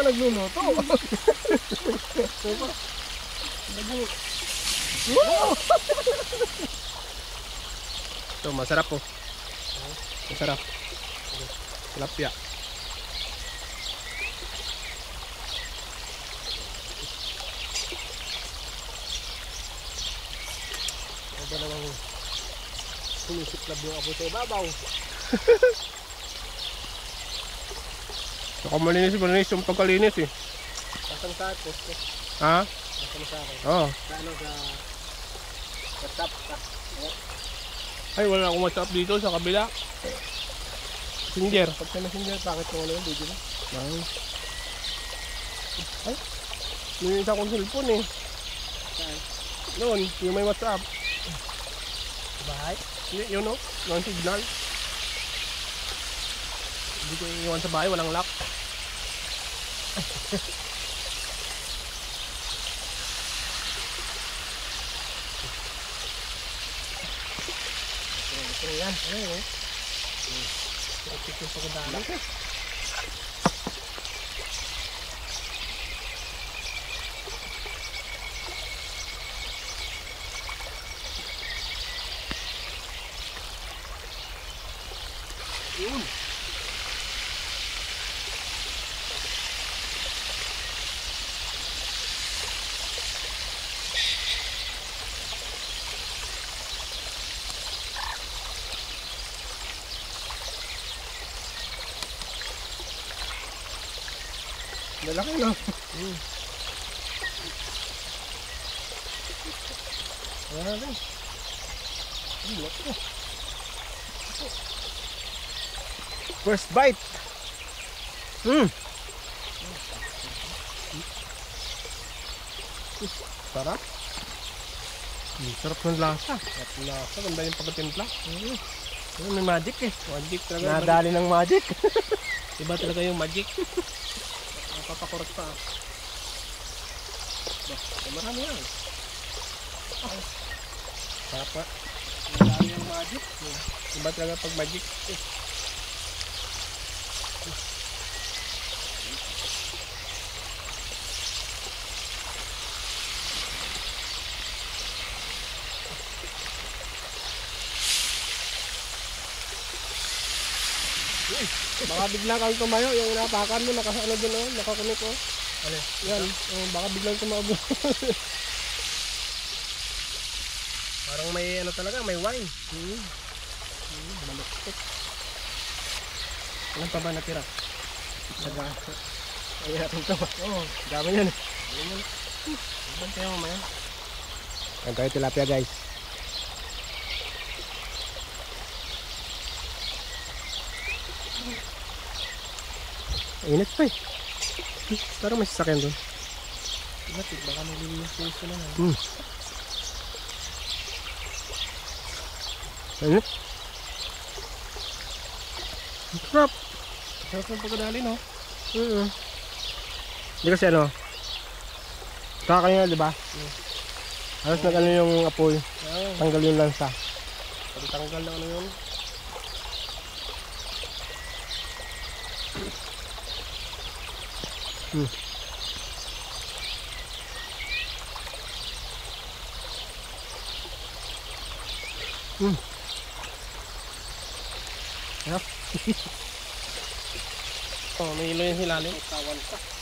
nagluluto. Ito, masarap po. Masarap. Tilapia. Ito namang sumisiklab yung apoy sa ibabaw. Saka malinis yung pagkalinis eh. Pasang sa posto. Ha? Pasang sa akin. Oo. Sa ano sa WhatsApp. Ay, wala akong WhatsApp dito sa kabila. Messenger. Pag sa Messenger, bakit kung ano yung video mo? Ay, may isa akong cellphone eh. Saan? Doon, yung may WhatsApp. Bahay? Hindi, yun o. Yung signal. Hindi ko iiwan sa bahay, walang lock. Ito yan. Ano yun? Ito yung pagkadala. Yun. Lalaki no? Ayan natin. First bite. Sarap. Sarap ng lasa. Sarap ng lasa. Ganda yung pagkatimpla. May magic eh. Magic talaga. Nadali ng magic. Iba talaga yung magic. Papakurot pa. Marami yan. Sarap pa. Nadali yung magic. Iba talaga pag magic. Baka bigla kang tumayo, yung inapakan mo, nakasano dun o, nakakunik o. Ano? Yan, baka biglang tumayo. Parang may ano talaga, may wine. Maluktok. Ilan pa ba natira? Ayun natin ito. Oo, dami yan. Iban tayo mamaya. Yan tayo tilapia guys. Init pa eh. Pero may sasakyan doon. Init, baka nalilinis yung sila na. Init. Sarap. Sarap ng pagkadali no? Hindi kasi ano, kakakanina diba? Halos nag-ano yung apoy. Tanggal yung lansa. Tanggal na ano yun. Yep. Oh, may ilo yung hilalim. Kawan pa.